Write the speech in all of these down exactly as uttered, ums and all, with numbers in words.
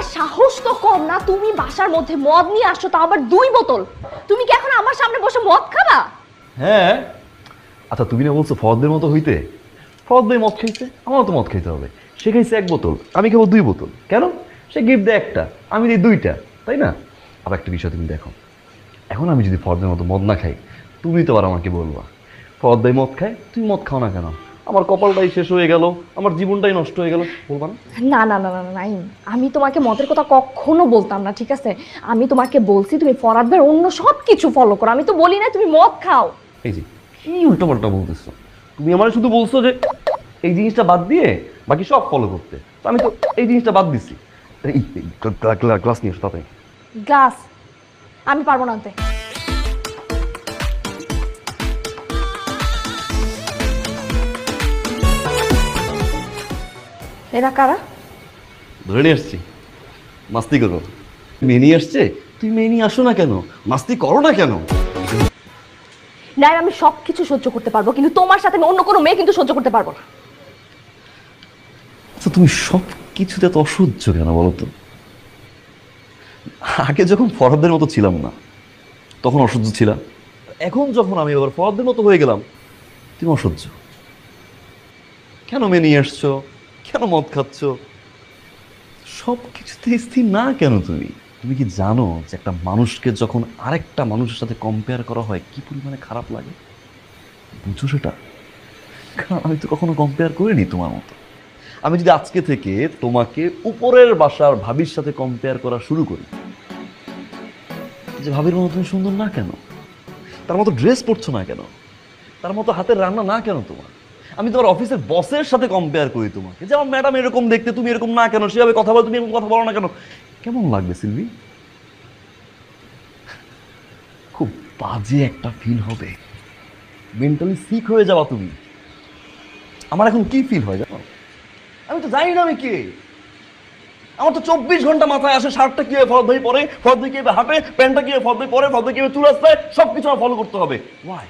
তোমার সাহস তো কম না, তুমি বাসার মধ্যে মদ নিয়ে আসছো, তা আবার দুই বোতল। তুমি কি এখন আমার সামনে বসে মদ খাবা? হ্যাঁ, আচ্ছা তুমি না বলছো ফরদের মতো হইতে, ফরদ ভাই মদ খাইছে, আমারও তো মদ খাইতে হবে। সে খাইছে এক বোতল, আমি খাবো দুই বোতল। কেন? সে গিফট দেয় একটা, আমি দিই দুইটা, তাই না? আবার একটা বিষয় তুমি দেখো, এখন আমি যদি ফরদের মতো মদ না খাই, তুমি তো আবার আমাকে বলবা ফরদ ভাই মদ খায়, তুমি মদ খাও না কেন? আমার কপালটাই শেষ হয়ে গেল, আমার জীবনটাই নষ্ট হয়ে গেল, বলবা না? না না না না না নাইম, আমি তোমাকে মদের কথা কখনো বলতাম না, ঠিক আছে? আমি তোমাকে বলছি তুমি ফরহাদ ভাইয়ের অন্য সব কিছু ফলো করো, আমি তো বলি না তুমি মদ খাও। এই যে কি উল্টো পাল্টা বলতেছো, তুমি আমার শুধু বলছো যে এই জিনিসটা বাদ দিয়ে বাকি সব ফলো করতে, তো আমি তো এই জিনিসটা বাদ দিছি। এই গ্লাস নিয়ে এসো তাড়াতাড়ি। গ্লাস আমি পারবো না আনতে। এরা কারা? ধরে নিয়ে আসছি, মাস্তি করো। মেয়ে নিয়ে আসছে, তুই মেয়ে নিয়ে আসো না কেন, মাস্তি করো না কেন? না, আমি সব কিছু সহ্য করতে পারবো, কিন্তু তোমার সাথে আমি অন্য কোনো মেয়ে কিন্তু সহ্য করতে পারবো না। আচ্ছা তুমি সব কিছুতে তো অসহ্য কেন বলো তো? আগে যখন ফরহাদের মতো ছিলাম না তখন অসহ্য ছিলাম, এখন যখন আমি আবার ফরহাদের মতো হয়ে গেলাম তুমি অসহ্য কেন? মেয়ে নিয়ে আসছো কেন, মদ খাচ্ছ, সব কিছুতে স্থির না কেন তুমি? তুমি কি জানো যে একটা মানুষকে যখন আরেকটা মানুষের সাথে কম্পেয়ার করা হয় কি পরিমাণে খারাপ লাগে? বুঝো সেটা? কারণ আমি তো কখনো কম্পেয়ার করিনি তোমার মতো। আমি যদি আজকে থেকে তোমাকে উপরের বাসার ভাবির সাথে কম্পেয়ার করা শুরু করি, যে ভাবির মতো তুমি সুন্দর না কেন, তার মতো ড্রেস পরছো না কেন, তার মতো হাতের রান্না না কেন তোমার, আমি তোমার অফিসের বসের সাথে কম্পেয়ার করি তোমাকে, যে আমার ম্যাডাম এরকম দেখতে, তুমি এরকম না কেন, সেভাবে কথা বলো, তুমি এরকম কথা বলো না কেন, কেমন লাগবে সিলভি? খুব বাজে একটা ফিল হবে, মেন্টালি সিক হয়ে যাওয়া তুমি। আমার এখন কি ফিল হয় জানো? আমি তো জানি না আমি কে। আমার তো চব্বিশ ঘন্টা মাথায় আসে শার্টটা কিভাবে ফরদ ভাই পরে, ফরদ ভাই কিভাবে হাঁটে, প্যান্টটা কিভাবে ফরদ ভাই পরে, ফরদ ভাই কিভাবে চুল আসতে, সবকিছু আমার ফলো করতে হবে। Why?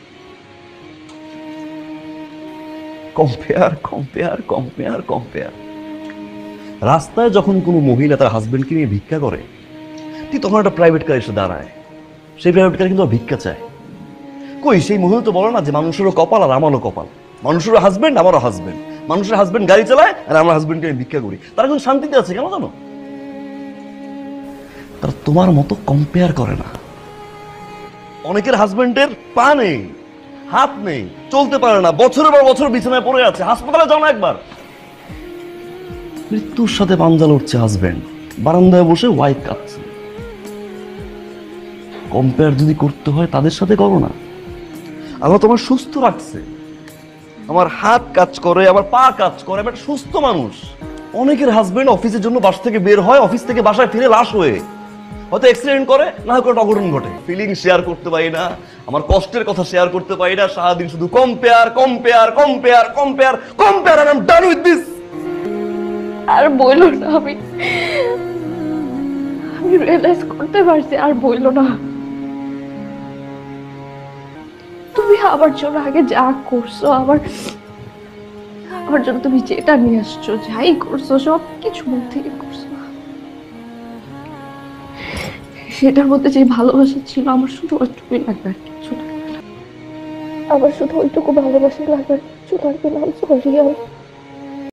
Compare compare compare compare. রাস্তায় যখন কোনো মহিলা তার হাজবেন্ডকে নিয়ে ভিক্ষা করে, ঠিক তখন একটা প্রাইভেট কার এসে দাঁড়ায়, সেই প্রাইভেট কার কিন্তু ভিক্ষা চায়। কই সেই মহিলা তো বলে না যে মানুষেরও কপাল আর আমারও কপাল, মানুষেরও হাজবেন্ড আমারও হাজবেন্ড, মানুষের হাজবেন্ড গাড়ি চালায় আর আমার হাজবেন্ডকে আমি ভিক্ষা করি, তারা কিন্তু শান্তিতে আছে। কেন জানো? তারা তোমার মতো কম্পেয়ার করে না। অনেকের হাজবেন্ডের পা নেই, হাত নেই, চলতে পারে না, বছরের পর বছর বিছানায় পড়ে আছে, হাসপাতালে যাও না একবার। মৃত্যুর সাথে পাঞ্জা লড়ছে হাজবেন্ড, বারান্দায় বসে ওয়াইফ কাঁদছে। কম্পেয়ার যদি করতে হয় তাদের সাথে করো না। আল্লাহ তোমার সুস্থ রাখছে, আমার হাত কাজ করে, আমার পা কাজ করে, আমি একটা সুস্থ মানুষ। অনেকের হাজবেন্ড অফিসের জন্য বাসা থেকে বের হয়, অফিস থেকে বাসায় ফিরে লাশ হয়ে, হয়তো অ্যাক্সিডেন্ট করে, না হয় কোনো অঘটন ঘটে। ফিলিং শেয়ার করতে পারি না, আমার কষ্টের কথা শেয়ার করতে পারি না, সারাদিন শুধু compare compare compare compare compare, I am done with this. আর বইলো না, আমি আমি রিয়েলাইজ করতে পারছি, আর বইলো না। তুমি আমার জন্য আগে যা করছো, আমার আমার জন্য তুমি যেটা নিয়ে আসছো, যাই করছো, সব কিছু মন থেকে করছো। সেটার মধ্যে যে ভালোবাসা ছিল, আমার শুধু ওইটুকুই লাগবে, আর কিছু লাগবে না। আমার শুধু ওইটুকু ভালোবাসা লাগবে, আর কিছু লাগবে না। সরি।